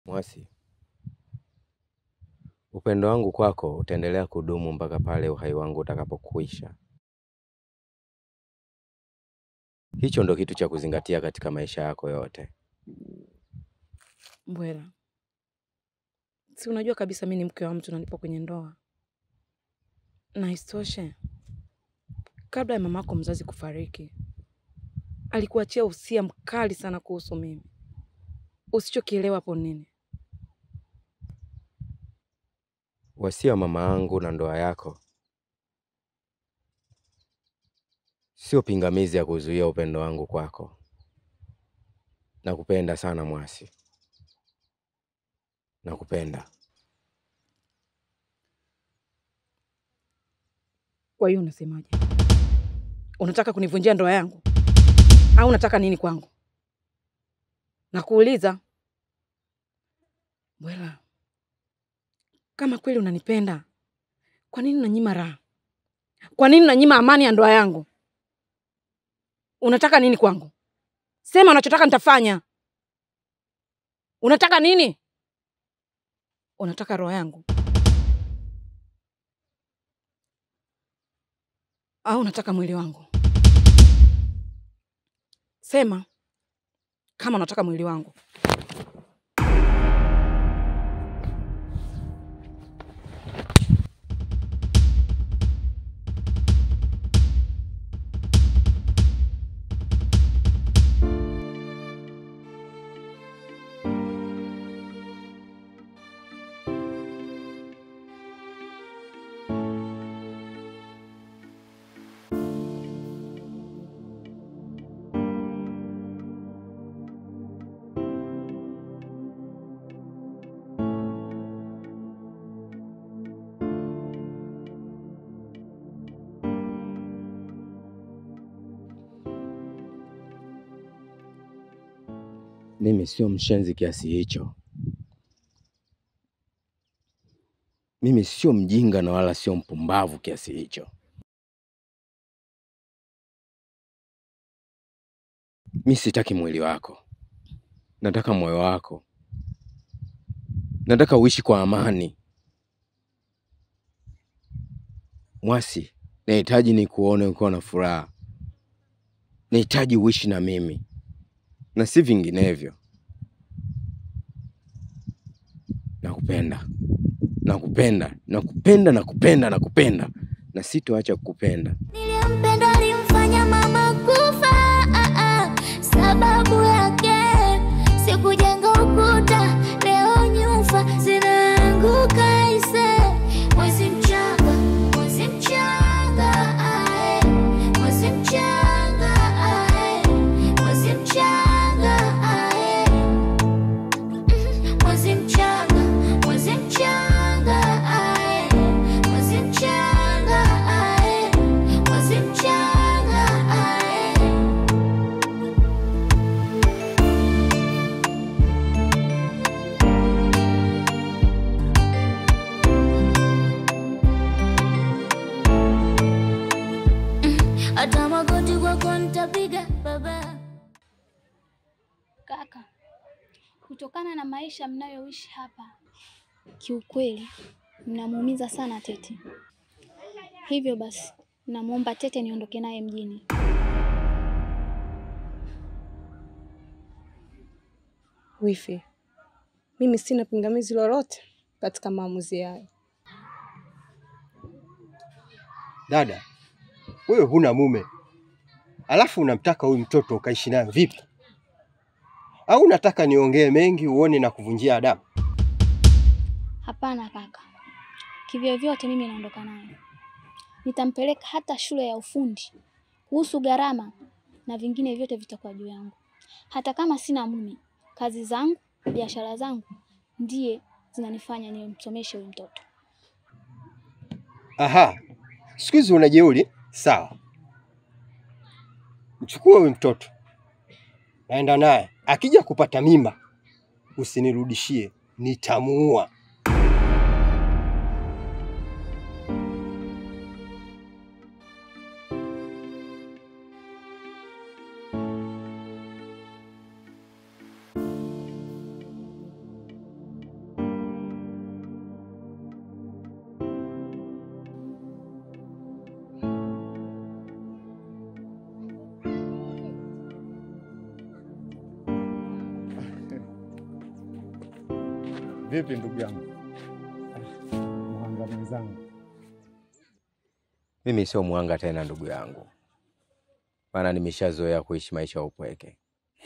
Mwasi, upendo wangu kwako utaendelea kudumu mpaka pale uhai wangu utakapokuisha. Hicho ndo kitu cha kuzingatia katika maisha yako yote. Mbwela, si unajua kabisa mimi ni mke wa mtu na nipo kwenye ndoa. Na isitoshe, kabla ya mamako mzazi kufariki, alikuachia usia mkali sana kuhusu mimi. Usichokielewa hapo nini? Wasia mama yangu na ndoa yako sio pingamizi ya kuzuia upendo wangu kwako. Nakupenda sana Mwasi. Nakupenda. Kwa hiyo unasemaje? Unataka kunivunjia ndoa yangu? Au unataka nini kwangu? Nakuuliza. Mbwela, kama kweli unanipenda, kwa nini unanyima raha? Kwa nini unanyima amani ya ndoa yangu? Unataka nini kwangu? Sema unachotaka nitafanya. Unataka nini? Unataka roho yangu? Au unataka mwili wangu? Sema kama unataka mwili wangu. Mimi sio mshenzi kiasi hicho. Mimi sio mjinga na wala sio mpumbavu kiasi hicho. Mimi sitaki mwili wako. Nataka moyo wako. Nataka uishi kwa amani. Mwasi, nahitaji nikuone ukiwa na furaha. Nahitaji uishi na mimi. Na si vinginevyo. Nakupenda. Nakupenda. Nakupenda, nakupenda, nakupenda. Na sitoacha kukupenda. Nilimpenda alimfanya mama kufa, sababu yake sikujenga ukuta, leo nyufa zinaanguka ise. Mwezi mchanga, mwezi mchanga, mwezi mchanga, mwezi mchanga, mwezi mchanga, mwezi mchanga, mwezi mchanga, mwezi mchanga. Hata magoti kwako nitapiga baba. Kaka, kutokana na maisha mnayoishi hapa, kiukweli mnamuumiza sana Tete. Hivyo basi, namuomba Tete niondoke naye mjini. Wifi, mimi sina pingamizi lolote katika maamuzi hayo. Dada, wewe huna mume, alafu unamtaka huyu mtoto ukaishi naye vipi? Au unataka niongee mengi uone na kuvunjia adabu? Hapana kaka, kivyo vyote mimi naondoka naye. Nitampeleka hata shule ya ufundi. Kuhusu gharama na vingine vyote vitakuwa juu yangu. Hata kama sina mume, kazi zangu, biashara zangu ndiye zinanifanya nimsomeshe huyu mtoto. Aha, siku hizi unajeuri? Sawa, mchukue huyu mtoto, naenda naye. Akija kupata mimba usinirudishie, nitamuua. Vipi ndugu yangu? Mwanga mwenzangu. Mimi sio mwanga tena ndugu yangu. Maana nimeshazoea kuishi maisha ya upweke.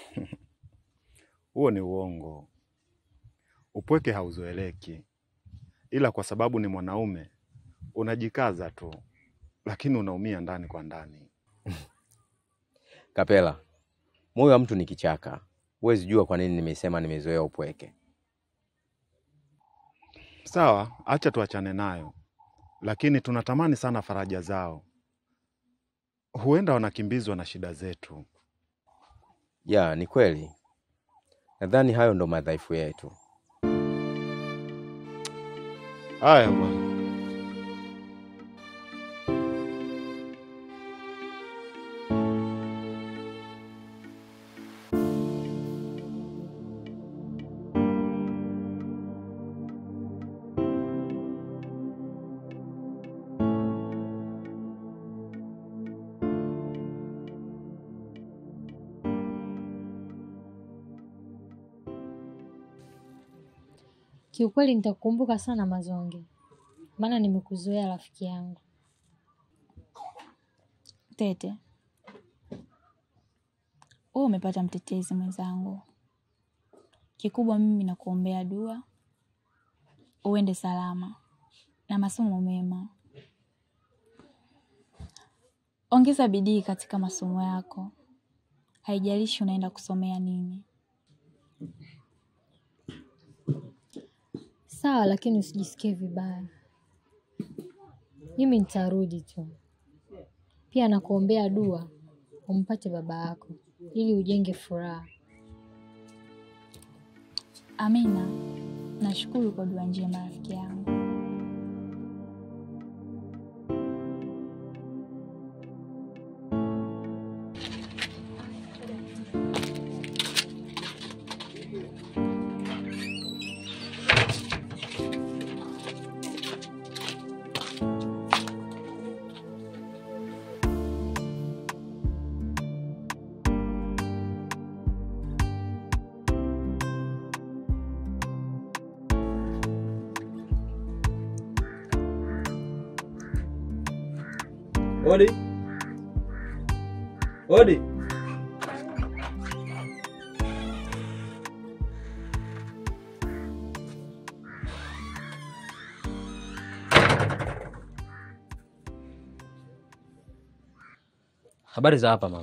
Huo ni uongo. Upweke hauzoeleki. Ila kwa sababu ni mwanaume, unajikaza tu, lakini unaumia ndani kwa ndani. Kapela, moyo wa mtu ni kichaka. Huwezi jua kwa nini nimesema nimezoea upweke. Sawa, acha tuachane nayo. Lakini tunatamani sana faraja zao. Huenda wanakimbizwa na shida zetu. Ya, ni kweli. Nadhani hayo ndo madhaifu yetu. Haya bwana. Kiukweli nitakukumbuka sana Mazonge. Maana nimekuzoea rafiki yangu. Tete, wewe umepata mtetezi mwenzangu. Kikubwa mimi nakuombea dua, uende salama na masomo mema. Ongeza bidii katika masomo yako. Haijalishi unaenda kusomea nini. Sawa, lakini usijisikie vibaya. Mimi nitarudi tu. Pia nakuombea dua umpate baba yako ili ujenge furaha. Amina. Nashukuru kwa dua njema rafiki yangu. Odi. Odi. Habari za hapa mama?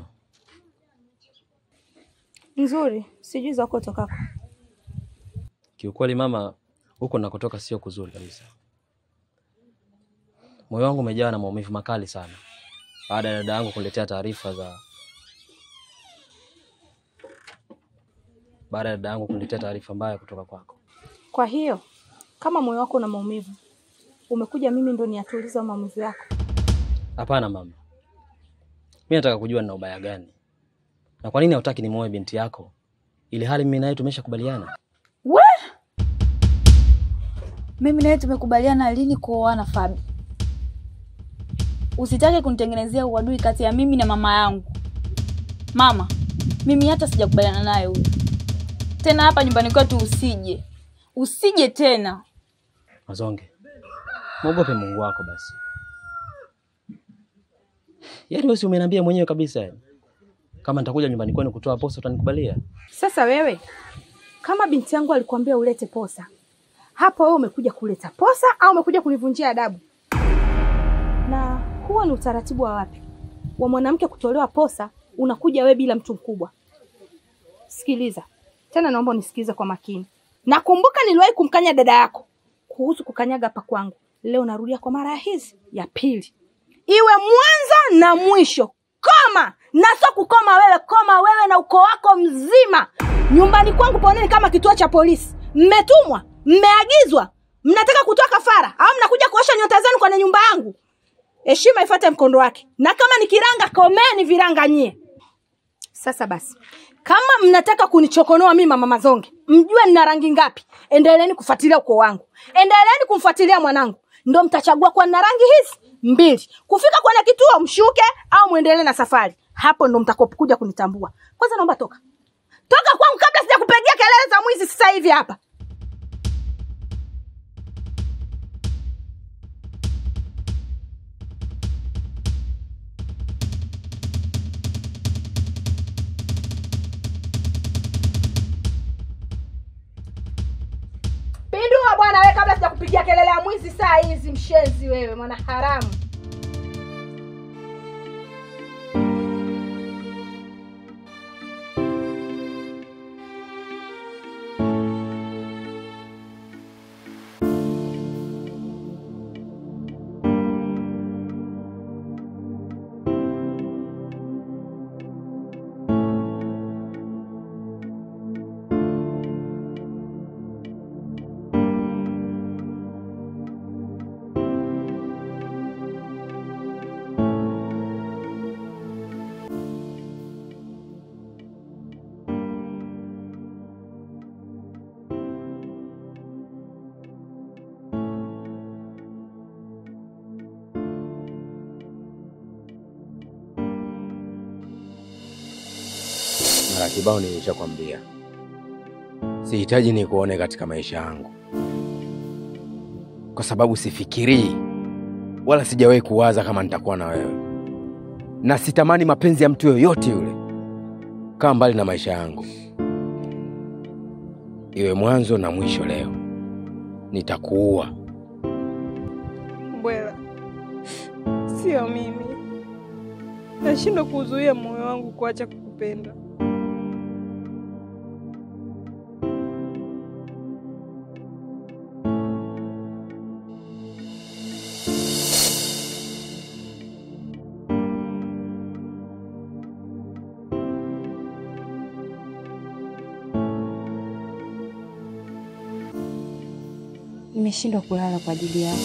Nzuri, sijui za huko tokako. Kiukweli mama, huko nakotoka sio kuzuri kabisa. Moyo wangu umejaa na maumivu makali sana baada ya dada yangu kuniletea taarifa mbaya kutoka kwako. Kwa hiyo, kama moyo wako una maumivu, umekuja mimi ndo niatuliza maumivu yako? Hapana mama. Mimi nataka kujua nina ubaya gani. Na kwa nini hutaki nimoe binti yako? Ili hali mimi naye tumeshakubaliana. We! Mimi naye tumekubaliana lini kuoana Fabi? Usitake kunitengenezea uadui kati ya mimi na mama yangu. Mama, mimi hata sijakubaliana naye huyo. Tena hapa nyumbani kwetu usije. Usije tena. Mazonge, muogope Mungu wako basi. Yaani wewe umeniambia mwenyewe kabisa kama nitakuja nyumbani kwenu kutoa posa utanikubalia? Sasa wewe, kama binti yangu alikwambia ulete posa, hapo wewe umekuja kuleta posa au umekuja kunivunjia adabu? Na huo ni utaratibu wa wapi? Wa mwanamke kutolewa posa, unakuja wewe bila mtu mkubwa. Sikiliza. Tena naomba unisikilize kwa makini. Nakumbuka niliwahi kumkanya dada yako kuhusu kukanyaga hapa kwangu. Leo narudia kwa mara hizi ya pili. Iwe mwanzo na mwisho. Koma! Na sio kukoma wewe, koma wewe na ukoo wako mzima. Nyumbani kwangu paoneni kama kituo cha polisi. Mmetumwa, mmeagizwa, mnataka kutoa kafara au mnakuja kuosha nyota zenu kwenye nyumba yangu. Heshima ifuate mkondo wake. Na kama ni kiranga, komeni viranga nyie. Sasa basi, kama mnataka kunichokonoa mimi mama Mazonge, mjue nina rangi ngapi. Endeleeni kufuatilia ukoo wangu. Endeleeni kumfuatilia mwanangu. Ndio mtachagua kwa nina rangi hizi 2. Kufika kwenye kituo mshuke au muendelee na safari. Hapo ndo mtakokuja kunitambua. Kwanza naomba toka. Toka kwangu kabla sijakupigia kelele za mwizi sasa hivi hapa. Unasikia kelele ya mwizi saa hizi, mshenzi wewe, mwana haramu. Mara kibao nilishakwambia sihitaji nikuone katika maisha yangu, kwa sababu sifikirii wala sijawahi kuwaza kama nitakuwa na wewe, na sitamani mapenzi ya mtu yoyote yule. Kaa mbali na maisha yangu, iwe mwanzo na mwisho. Leo nitakuua. Bwela, sio mimi. Nashindwa kuzuia moyo wangu kuacha kukupenda. Nimeshindwa kulala kwa ajili yako.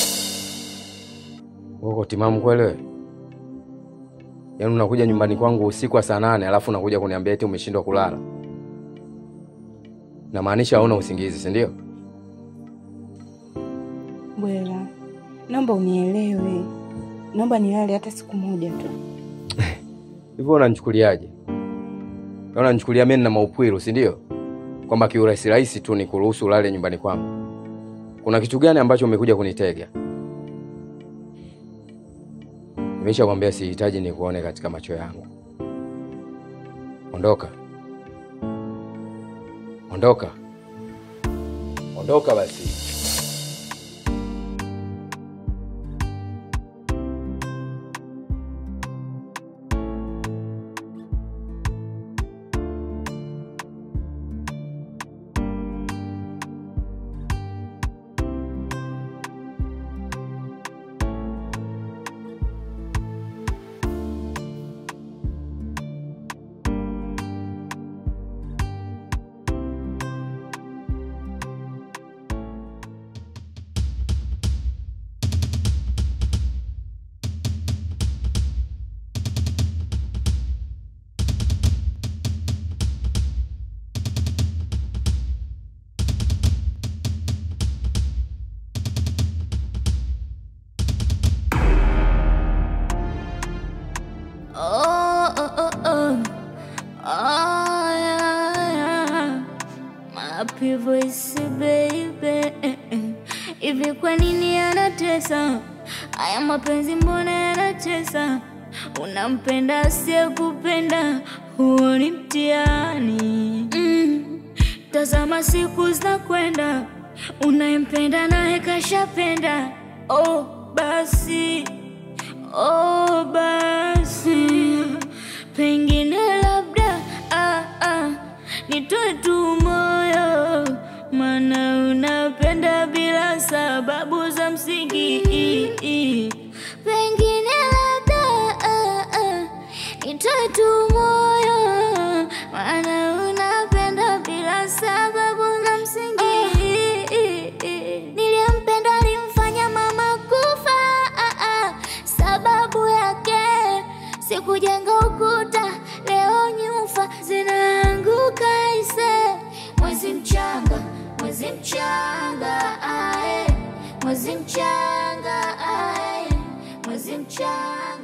Uko timamu kweli wewe? Yaani unakuja nyumbani kwangu usiku wa saa 8 alafu unakuja kuniambia eti umeshindwa kulala? Na maanisha hauna usingizi, si ndio? Bwela, naomba unielewe. Naomba nilale hata siku moja tu. Hivyo unanichukuliaje? Unanichukulia mimi na maupwiru, si ndio? Kwamba kiurahisi rahisi tu nikuruhusu ulale nyumbani kwangu. Kuna kitu gani ambacho umekuja kunitega? Nimeshakwambia sihitaji nikuone katika macho yangu. Ondoka. Ondoka. Ondoka basi. Happy voice baby. Hivi kwa nini anatesa? Haya mapenzi mbona yanatesa? Unampenda asiyekupenda, huo ni mtihani. Tazama siku zinakwenda, unayempenda naye kashapenda. Oh basi, oh basi, pengine labda nitoe tu moyo, maana unapenda bila sababu za msingi. Pengine labda nitoe tu moyo, maana unapenda bila sababu za msingi. Nilimpenda alimfanya mama kufa, sababu yake sikujenga ukuta, leo nyufa zinaanguka ise. Mwezi mchanga, mwezi mchanga, ae, mwezi mchanga, ae, mwezi mchanga.